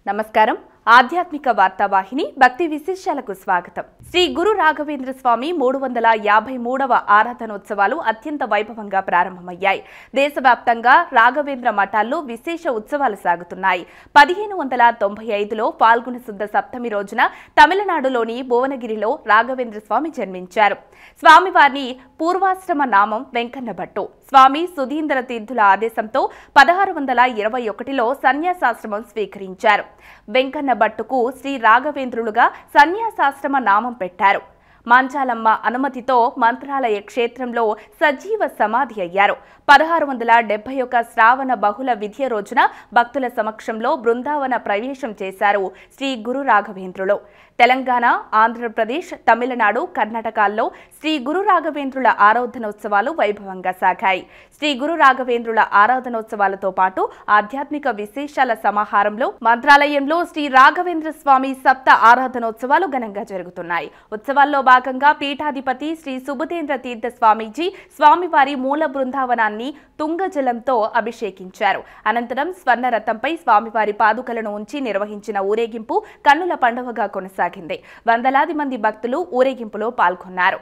నమస్కారం ఆధ్యాత్మిక వార్తావాహిని భక్తి విశేషాలకు స్వాగతం. శ్రీ గురు రాఘవేంద్ర స్వామి 353వ ఆరాధనోత్సవాలు అత్యంత వైభవంగా ప్రారంభమయ్యాయి. దేశవ్యాప్తంగా రాఘవేంద్ర మఠాల్లో విశేష ఉత్సవాలు సాగుతున్నాయి. 1595లో ఫాల్గుణ శుద్ధ సప్తమి రోజున తమిళనాడులోని భువనగిరిలో రాఘవేంద్ర స్వామి జన్మించారు. స్వామివారిని పూర్వాశ్రమ నామం వెంకన్న భట్టు. స్వామి సుధీంద్ర తీర్థుల ఆదేశంతో 1621లో సన్యాసాశ్రమం స్వీకరించారు. వెంకన్న భట్టుకు శ్రీ రాఘవేంద్రులుగా సన్యాసాశ్రమ నామం పెట్టారు. మంచాలమ్మ అనుమతితో మంత్రాలయ క్షేత్రంలో సజీవ సమాధి అయ్యారు. 1671 శ్రావణ బహుళ విద్య రోజున భక్తుల సమక్షంలో బృందావన ప్రవేశం చేశారు శ్రీ గురు రాఘవేంద్రులు. తెలంగాణ, ఆంధ్రప్రదేశ్, తమిళనాడు, కర్ణాటకల్లో శ్రీ గురు రాఘవేంద్రుల ఆరాధనోత్సవాలు వైభవంగా సాగాయి. శ్రీ గురు రాఘవేంద్రుల ఆరాధనోత్సవాలతో పాటు ఆధ్యాత్మిక విశేషాల సమాహారంలో మంత్రాలయంలో శ్రీ రాఘవేంద్ర స్వామి సప్త ఆరాధనోత్సవాలు ఘనంగా జరుగుతున్నాయి. ఉత్సవాల్లో భాగంగా పీఠాధిపతి శ్రీ సుబుధేంద్ర తీర్థ స్వామీజీ స్వామివారి మూల బృందావనాన్ని తుంగజలంతో అభిషేకించారు. అనంతరం స్వర్ణరథంపై స్వామివారి పాదుకలను ఉంచి నిర్వహించిన ఊరేగింపు కన్నుల పండువగా కొనసాగింది. వందలాది మంది భక్తులు ఊరేగింపులో పాల్గొన్నారు.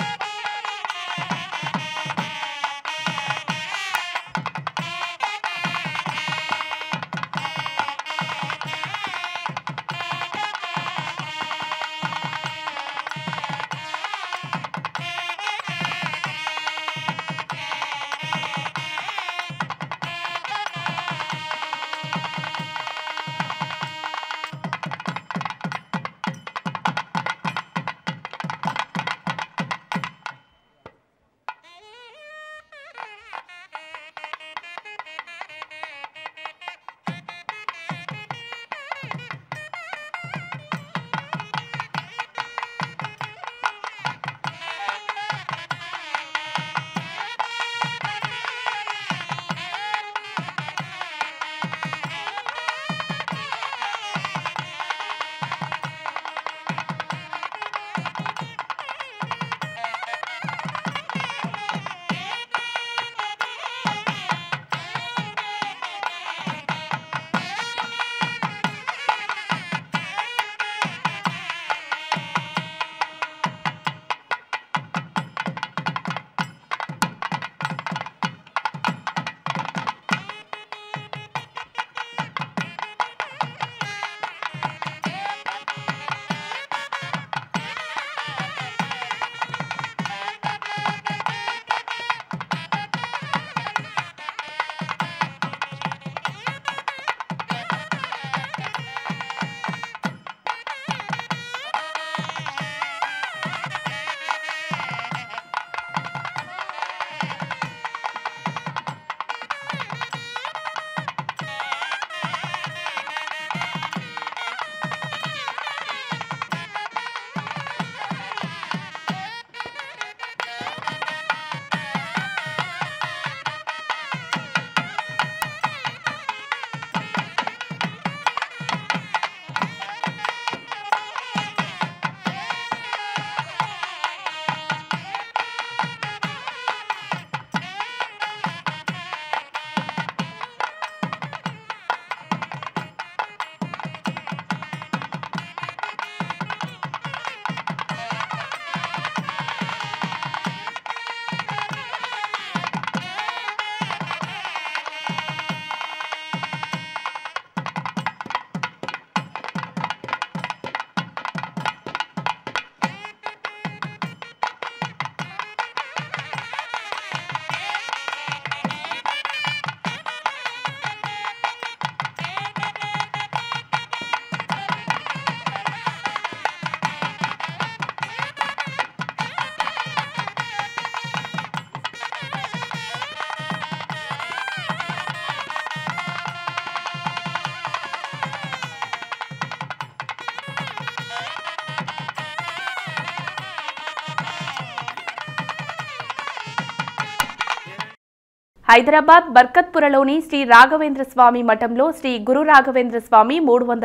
హైదరాబాద్ బర్కత్పురలోని శ్రీ రాఘవేంద్ర స్వామి మఠంలో శ్రీ గురు రాఘవేంద్ర స్వామి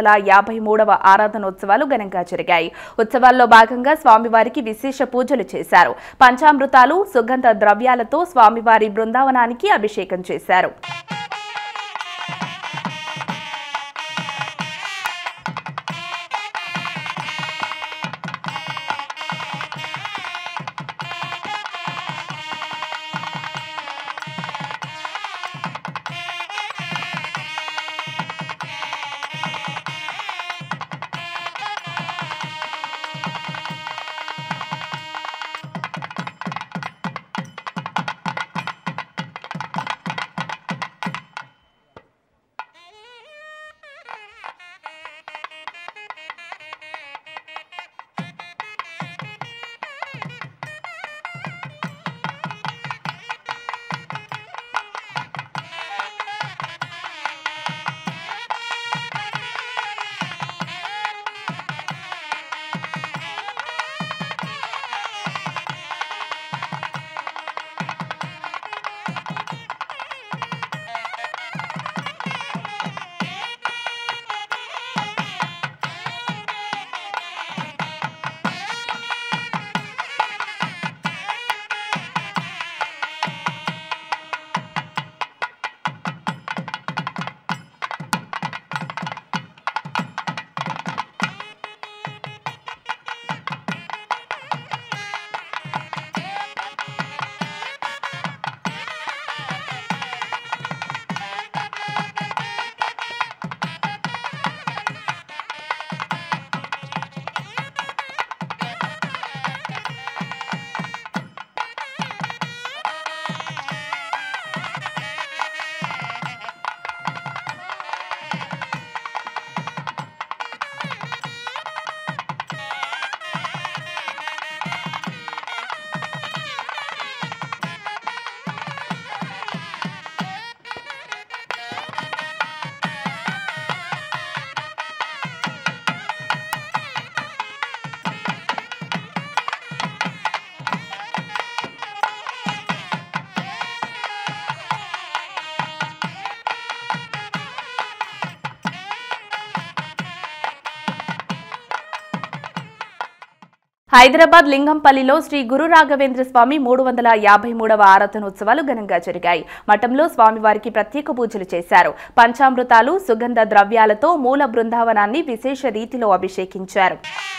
353వ ఆరాధనోత్సవాలు ఘనంగా జరిగాయి. ఉత్సవాల్లో భాగంగా స్వామివారికి విశేష పూజలు చేశారు. పంచామృతాలు, సుగంధ ద్రవ్యాలతో స్వామివారి బృందావనానికి అభిషేకం చేశారు. హైదరాబాద్ లింగంపల్లిలో శ్రీ గురు రాఘవేంద్ర స్వామి 353వ ఆరాధనోత్సవాలు ఘనంగా జరిగాయి. మఠంలో స్వామివారికి ప్రత్యేక పూజలు చేశారు. పంచామృతాలు, సుగంధ ద్రవ్యాలతో మూల బృందావనాన్ని విశేష రీతిలో అభిషేకించారు.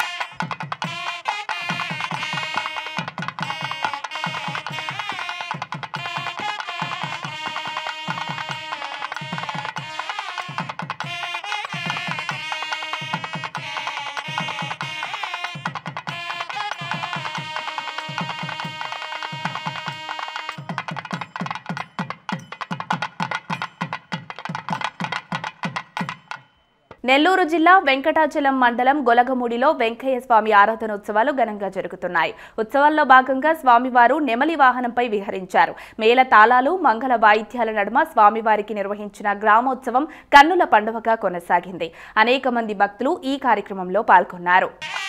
నెల్లూరు జిల్లా వెంకటాచలం మండలం గొలగముడిలో వెంకయ్య స్వామి ఆరాధనోత్సవాలు ఘనంగా జరుగుతున్నాయి. ఉత్సవాల్లో భాగంగా స్వామివారు నెమలి వాహనంపై విహరించారు. మేళ తాళాలు, మంగళ వాయిద్యాల నడుమ స్వామివారికి నిర్వహించిన గ్రామోత్సవం కన్నుల పండువగా కొనసాగింది. అనేక మంది భక్తులు ఈ కార్యక్రమంలో పాల్గొన్నారు.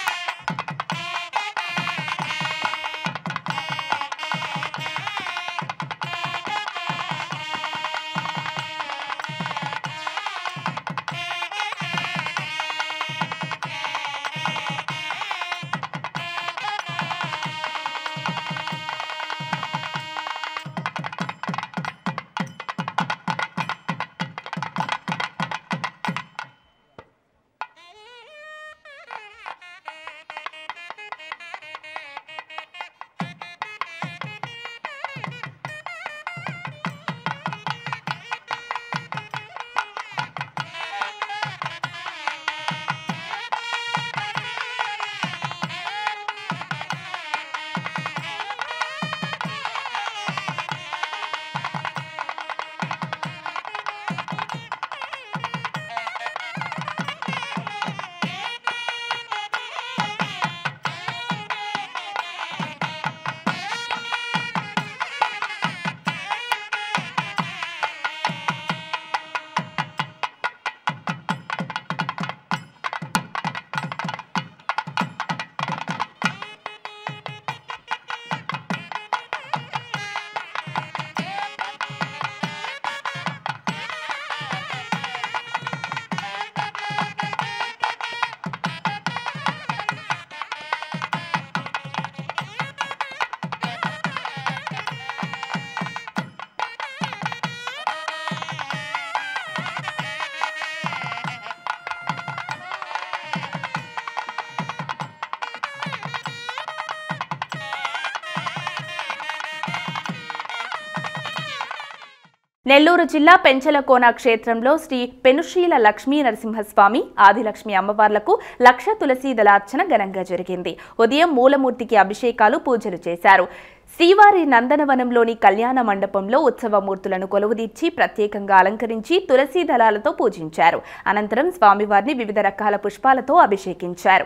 నెల్లూరు జిల్లా పెంచలకోన క్షేత్రంలో శ్రీ పెనుశ్రీల లక్ష్మీ నరసింహస్వామి, ఆదిలక్ష్మి అమ్మవార్లకు 1,00,000 తులసీ దళార్చన ఘనంగా జరిగింది. ఉదయం మూలమూర్తికి అభిషేకాలు, పూజలు చేశారు. శ్రీవారి నందనవనంలోని కళ్యాణ మండపంలో ఉత్సవమూర్తులను కొలువుదీర్చి ప్రత్యేకంగా అలంకరించి తులసీ దళాలతో పూజించారు. అనంతరం స్వామివారిని వివిధ రకాల పుష్పాలతో అభిషేకించారు.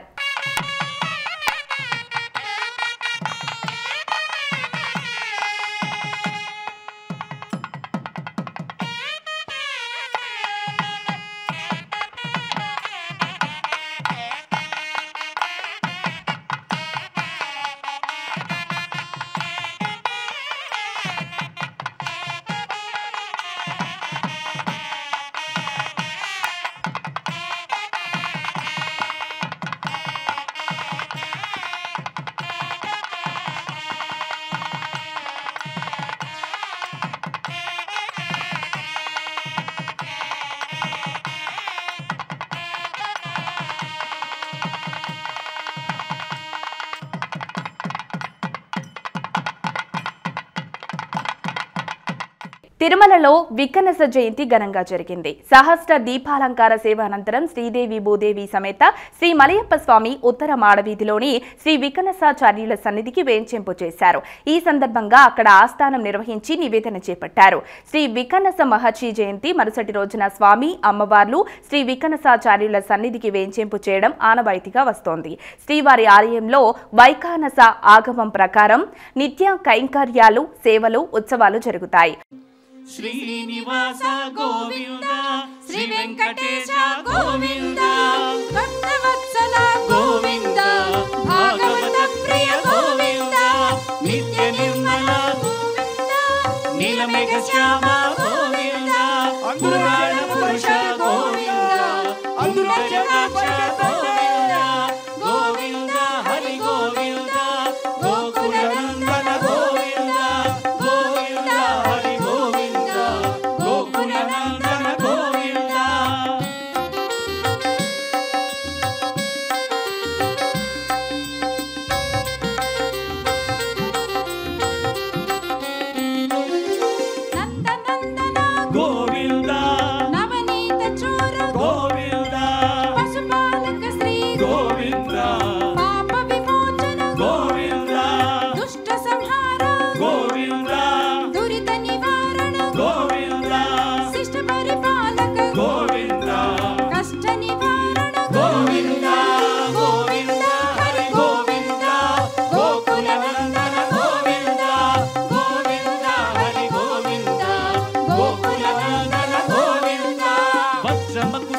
తిరుమలలో వికనస జయంతి ఘనంగా జరిగింది. సహస్ర దీపాలంకార సేవ అనంతరం శ్రీదేవి భూదేవి సమేత శ్రీ మలయప్ప స్వామి ఉత్తర మాడవీధిలోని శ్రీ వికనసాచార్యుల సన్నిధికి వేంచేంపు చేశారు. ఈ సందర్భంగా అక్కడ ఆస్థానం నిర్వహించి నివేదన చేపట్టారు. శ్రీ వికనస మహర్షి జయంతి మరుసటి రోజున స్వామి, అమ్మవార్లు శ్రీ వికనసాచార్యుల సన్నిధికి వేంచేంపు చేయడం ఆనవాయితీగా వస్తోంది. శ్రీవారి ఆలయంలో వైఖానస ఆగమం ప్రకారం నిత్య కైంకర్యాలు, సేవలు, ఉత్సవాలు జరుగుతాయి. శ్రీనివాస గోవింద, శ్రీ వెంకటేశ గోవింద, భక్తవత్సల గోవింద, భాగవత ప్రియ గోవింద, నిత్య నిర్మల గోవింద, నీలమేఘ శ్యామ గోవింద, పురాణ పురుష గోవింద, అమృత జనాక్ష గోవింద, గోవింద హరి గోవింద.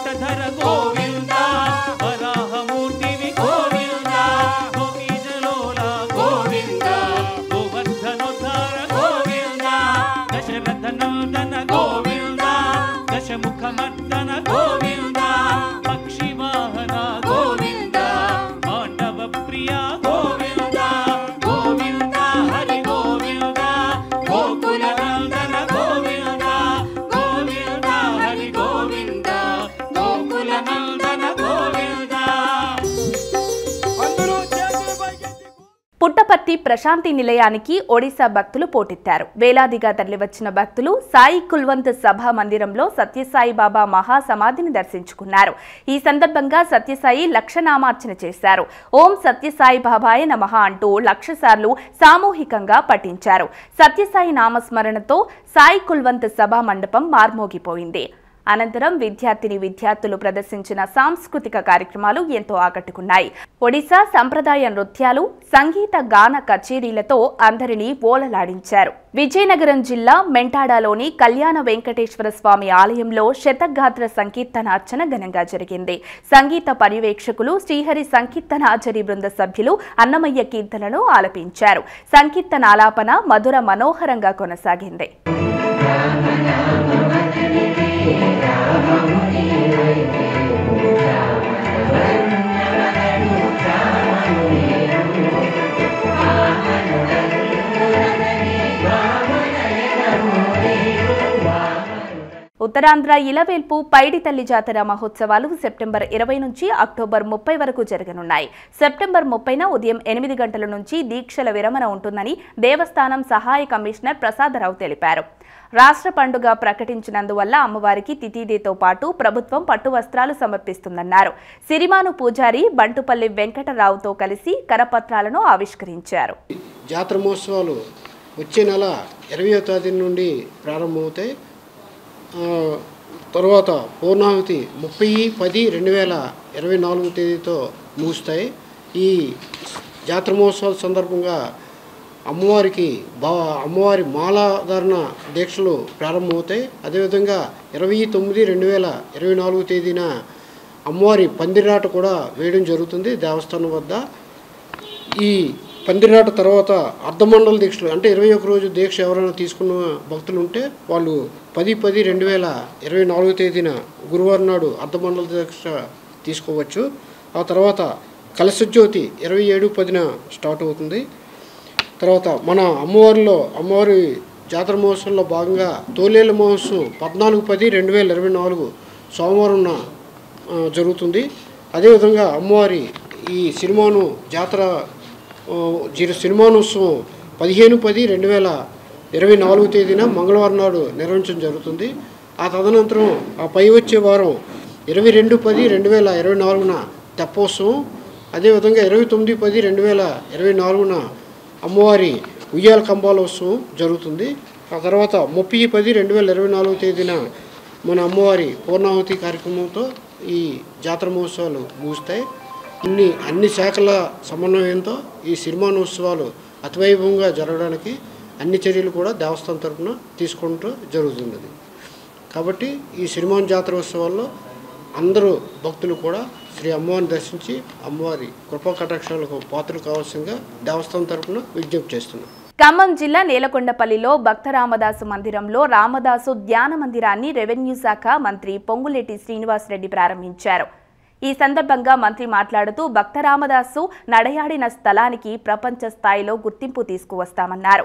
వటధర గోవింద వరాహమూర్తివి గోవింద గోపీజలోల గోవింద గోవర్ధనోద్ధార గోవింద దశరథ నందన గోవింద దశముఖమర్దన గోవింద పక్షివాహన గోవింద పాండవ ప్రియ గోవింద గోవింద హరి గోవింద గోకుల నందన గోవింద గోవింద హరి గోవింద గోకుల నందన గోవింద. పుట్టపర్తి ప్రశాంతి నిలయానికి ఒడిశా భక్తులు పోటెత్తారు. వేలాదిగా తరలివచ్చిన భక్తులు సాయి కుల్వంత్ సభా మందిరంలో సత్యసాయి బాబా మహాసమాధిని దర్శించుకున్నారు. ఈ సందర్భంగా సత్యసాయి లక్షనామార్చన చేశారు. ఓం సత్యసాయి బాబాయ నమః అంటూ 1,00,000 సార్లు సామూహికంగా పఠించారు. సత్యసాయి నామస్మరణతో సాయి కుల్వంత్ సభా మండపం మార్మోగిపోయింది. అనంతరం విద్యార్థులు ప్రదర్శించిన సాంస్కృతిక కార్యక్రమాలు ఎంతో ఆకట్టుకున్నాయి. ఒడిశా సంప్రదాయ నృత్యాలు, సంగీత గాన కచేరీలతో అందరినీ ఓలలాడించారు. విజయనగరం జిల్లా మెంటాడలోని కళ్యాణ వెంకటేశ్వర స్వామి ఆలయంలో శతగాత్ర సంకీర్తనార్చన ఘనంగా జరిగింది. సంగీత పర్యవేక్షకులు శ్రీహరి సంకీర్తనాచరి బృంద సభ్యులు అన్నమయ్య కీర్తనను ఆలపించారు. సంకీర్తనాలాపన మధుర మనోహరంగా కొనసాగింది. ఉత్తరాంధ్ర ఇలవేల్పు పైడి తల్లి జాతర మహోత్సవాలు సెప్టెంబర్ 20 నుంచి అక్టోబర్ 30 వరకు జరగనున్నాయి. సెప్టెంబర్ 30న ఉదయం 8 గంటల నుంచి దీక్షల విరమణ ఉంటుందని దేవస్థానం సహాయ కమిషనర్ ప్రసాదరావు తెలిపారు. రాష్ట్ర పండుగ ప్రకటించినందువల్ల అమ్మవారికి తిథిదేతో పాటు ప్రభుత్వం పట్టు వస్త్రాలు సమర్పిస్తుందన్నారు. సిరిమాను పూజారి బంటుపల్లి వెంకటరావుతో కలిసి కరపత్రాలను ఆవిష్కరించారు. జాతర మహోత్సవాలు వచ్చే నెల 20వ తేదీ నుండి ప్రారంభమవుతాయి. తర్వాత పూర్ణాహుతి 30/10/2024 తేదీతో ముగుస్తాయి. ఈ జాతర మహోత్సవాల సందర్భంగా అమ్మవారి మాలాధారణ దీక్షలు ప్రారంభమవుతాయి. అదేవిధంగా 20/9/2024 తేదీన అమ్మవారి పందిరాట కూడా వేయడం జరుగుతుంది దేవస్థానం వద్ద. ఈ పందిరాట తర్వాత అర్ధమండల దీక్షలు అంటే 21 రోజు దీక్ష ఎవరైనా తీసుకున్న భక్తులు ఉంటే వాళ్ళు 10/10/2024 తేదీన గురువారం నాడు అర్ధమండల దీక్ష తీసుకోవచ్చు. ఆ తర్వాత కలశజ్యోతి 27/10న స్టార్ట్ అవుతుంది. తర్వాత మన అమ్మవారి జాతర మహోత్సవంలో భాగంగా తోలేళ్ళ మహోత్సవం 14/10/2024 సోమవారం జరుగుతుంది. అదేవిధంగా అమ్మవారి ఈ సిరిమాను జాతర సిరిమానోత్సవం 15/10/2024 తేదీన మంగళవారం నాడు నిర్వహించడం జరుగుతుంది. ఆ తదనంతరం ఆ పై వచ్చే వారం 22/10/2024 తెప్పోత్సవం, అదేవిధంగా 29/10/2024 అమ్మవారి ఉయ్యాల కంబాలోత్సవం జరుగుతుంది. ఆ తర్వాత 30/10/2024 తేదీన మన అమ్మవారి పూర్ణాహుతి కార్యక్రమంతో ఈ జాతర మహోత్సవాలు ముగుస్తాయి. అన్ని శాఖల సమన్వయంతో ఈ సిరిమానోత్సవాలు అతివైభవంగా జరగడానికి అన్ని చర్యలు కూడా దేవస్థానం తరఫున తీసుకుంటూ జరుగుతున్నది. కాబట్టి ఈ సిరిమాన్ జాతరోత్సవాల్లో అందరూ భక్తులు కూడా శ్రీ అమ్మవారిని దర్శించి అమ్మవారి కృపా కటాక్షాలకు పాత్రలు కావాల్సిందిగా దేవస్థానం తరఫున విజ్ఞప్తి చేస్తున్నాం. ఖమ్మం జిల్లా నేలకొండపల్లిలో భక్త రామదాసు మందిరంలో రామదాసు ధ్యాన మందిరాన్ని రెవెన్యూ శాఖ మంత్రి పొంగులేటి శ్రీనివాసరెడ్డి ప్రారంభించారు. ఈ సందర్భంగా మంత్రి మాట్లాడుతూ భక్త రామదాసు నడయాడిన స్థలానికి ప్రపంచ స్థాయిలో గుర్తింపు తీసుకువస్తామన్నారు.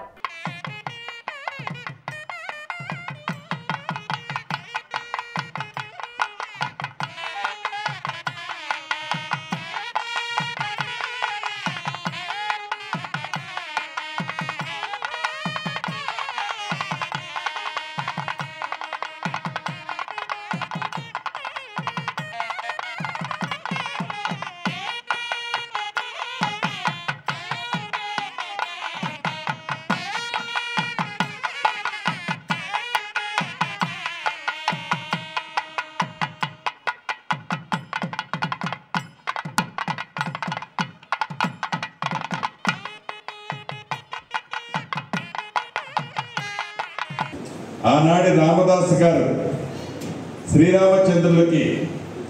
ఆనాడు రామదాసు గారు శ్రీరామచంద్రులకి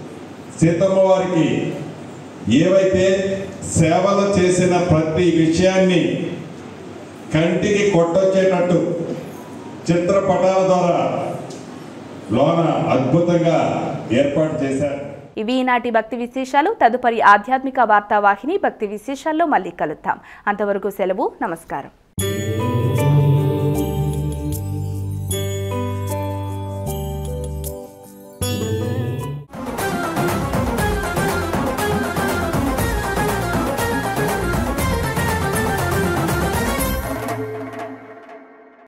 సీతమ్మ వారికి ఏవైతే సేవలు చేసిన ప్రతి విషయాన్ని కంటికి కొట్టొచ్చేటట్టు చిత్రపటాల ద్వారా లోన అద్భుతంగా ఏర్పాటు చేశారు. ఇవి ఈనాటి భక్తి విశేషాలు. తదుపరి ఆధ్యాత్మిక వార్తావాహిని భక్తి విశేషాల్లో మళ్ళీ కలుద్దాం. అంతవరకు సెలవు. నమస్కారం.